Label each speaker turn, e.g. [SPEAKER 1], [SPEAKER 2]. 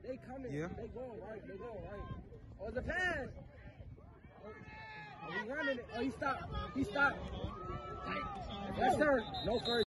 [SPEAKER 1] They coming.
[SPEAKER 2] Yeah.
[SPEAKER 1] They going right. They going right. Oh, the pass. Oh, he running it. Oh, he stopped. He stopped. Yes, sir. No first.